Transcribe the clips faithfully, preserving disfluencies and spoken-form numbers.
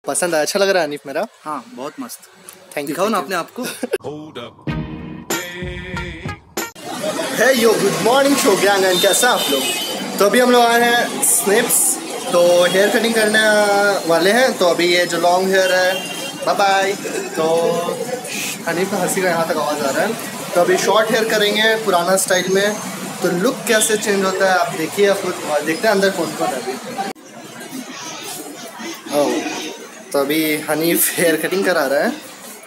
पसंद आया, अच्छा लग रहा है हनीफ मेरा? हाँ बहुत मस्त। Thank you. दिखाओ ना अपने आपको। Hey yo good morning show gang and कैसा आप लोग? तो अभी हम लोग आए हैं स्निप्स, तो हेयर कटिंग करने वाले हैं। तो अभी ये जो लॉन्ग हेयर है, बाय बाय। तो हनीफ का हंसी का यहाँ तक आवाज़ आ रहा है। तो अभी शॉर्ट हेयर करेंगे पुराना स्टाइल में, तो लुक कैसे चेंज होता है आप देखिए खुद, और देखते हैं अंदर कौन कौन है अभी। ओह, तो अभी हनीफ हेयर कटिंग करा रहा है,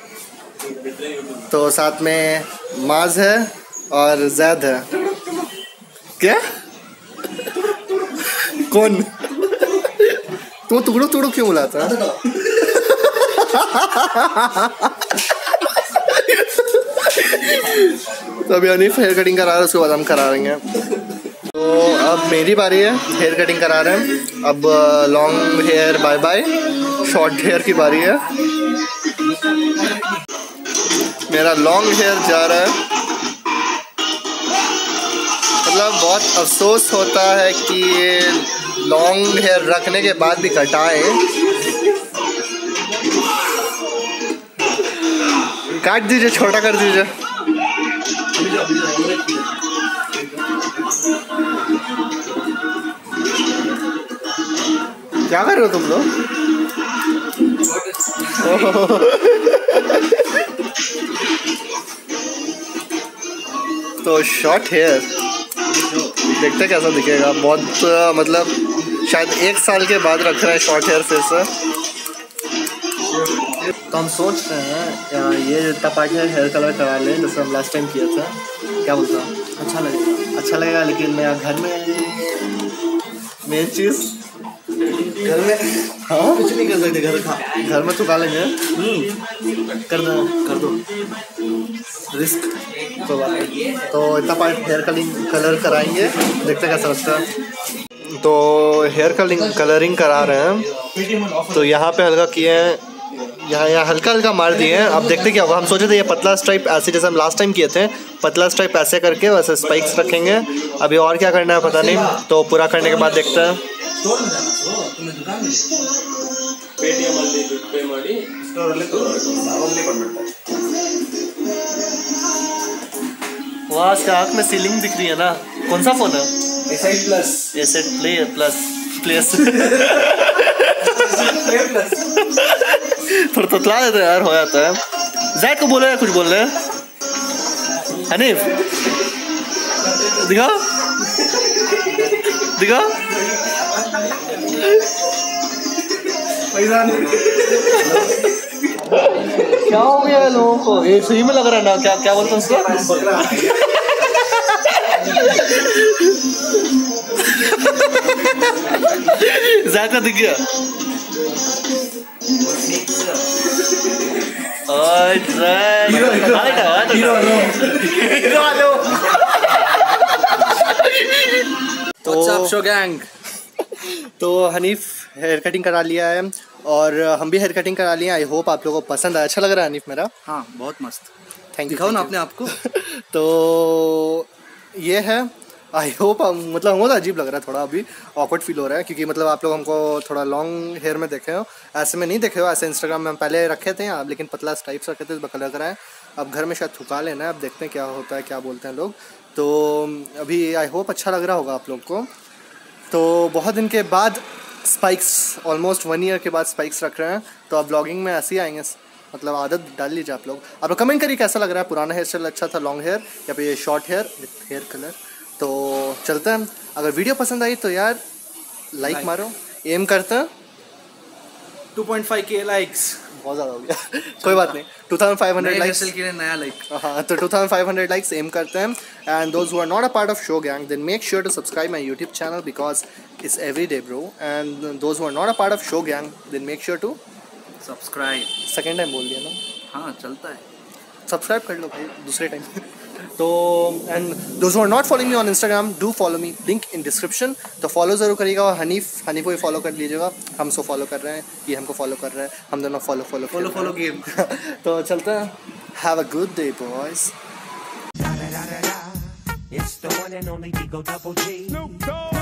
तो साथ में माज है और जैद है। क्या कौन तू टुकड़ो टुकड़ो क्यों बुलाता? तो अभी हनीफ हेयर कटिंग करा रहा है, उसके बाद हम करा देंगे। तो अब मेरी बारी है, हेयर कटिंग करा रहे हैं। अब long hair bye bye, short hair की बारी है। मेरा लॉन्ग हेयर जा रहा है। मतलब बहुत अफसोस होता है कि ये लॉन्ग हेयर रखने के बाद भी कटाए। काट दीजिए, छोटा कर दीजिए। क्या कर रहे हो तुम लोग? तो शॉर्ट हेयर देखते कैसा दिखेगा। बहुत मतलब शायद एक साल के बाद रख रहा है शॉर्ट हेयर फिर से। तो हम सोच रहे हैं ये इतना पार्ट हेयर कलर करा लें जैसे हम लास्ट टाइम किया था। क्या बोलता हूँ? अच्छा लगेगा, अच्छा लगेगा। लेकिन घर में मेन चीज़ घर में हाँ कुछ नहीं कर सकते। घर का घर में तो लेंगे, कर दो कर दो रिस्क तो बात है। तो इतना पार्ट हेयर कलिंग कलर कराएंगे, देखते कैसा लगता है। तो हेयर कलिंग कलरिंग करा रहे हैं। तो यहाँ पे हल्का किए हैं, यहाँ यहाँ हल्का हल्का मार दिए हैं। अब देखते क्या होगा। हम सोचे थे ये पतला स्ट्राइप ऐसे जैसे हम लास्ट टाइम किए थे, पतला स्ट्राइप ऐसे करके वैसे स्पाइक्स रखेंगे। अभी और क्या करना है पता नहीं, तो पूरा करने के बाद देखते हैं। वहाँ आँख में सीलिंग दिख रही है ना। कौन सा फोन है? S eight plus S eight play plus plus थोड़ा ततला देते यार, हो जाता है। जैद को बोले कुछ बोल रहे हैं। हनीफ दिखाओ दिखाओ। क्या हो गया लोगों को? ये सही में लग रहा है ना? क्या क्या बोलते हैं उसको? ज़्यादा दिख गया। तो शो गैंग तो हनीफ हेयर कटिंग करा लिया है और हम भी हेयर कटिंग करा लिए। आई होप आप लोगों को पसंद आया, अच्छा लग रहा है हनीफ मेरा? हाँ बहुत मस्त। Thank you. दिखाओ ना अपने आपको। तो ये है, आई होप मतलब हमको तो अजीब लग रहा है, थोड़ा अभी ऑकवर्ड फील हो रहा है क्योंकि मतलब आप लोग हमको थोड़ा लॉन्ग हेयर में देखे हो, ऐसे में नहीं देखे हो। ऐसे इंस्टाग्राम में हम पहले रखे थे आप, लेकिन पतला स्ट्राइप्स रखे थे, कलर कराए। अब घर में शायद थुका लेना है, अब देखते हैं क्या होता है, क्या बोलते हैं लोग। तो अभी आई होप अच्छा लग रहा होगा आप लोग को। तो बहुत दिन के बाद स्पाइक्स, ऑलमोस्ट वन ईयर के बाद स्पाइक्स रख रहे हैं। तो अब ब्लॉगिंग में ऐसे ही आएंगे, मतलब आदत डाल लीजिए आप लोग। आप लोग कमेंट करिए कैसा लग रहा है, पुराना हेयर स्टाइल अच्छा था लॉन्ग हेयर या फिर ये short hair with hair colour. तो चलते हैं। अगर वीडियो पसंद आई तो यार लाइक like मारो, एम करते हैं टू पॉइंट फाइव के लाइक्स। बहुत ज़्यादा हो गया कोई बात नहीं, two thousand five hundred likes के लिए नया लाइक। हाँ, तो two thousand five hundred likes aim करते हैं। And those who are not a part of show gang then make sure to subscribe my YouTube channel because it's every day bro. And those who are not a part of show gang then make sure to subscribe. Second time बोल दिया ना? हाँ चलता है, subscribe कर लो भाई दूसरे time. तो and those who are not following me on Instagram do follow me, link in description. तो फॉलो ज़रूर करिएगा। और हनीफ हनीफ को भी फॉलो कर लीजिएगा। हम सो फॉलो कर रहे हैं, ये हमको फॉलो कर रहे हैं, हम दोनों follow follow follow follow game. तो चलते हैं। Have a good day boys. It's the one and only Digo Double G.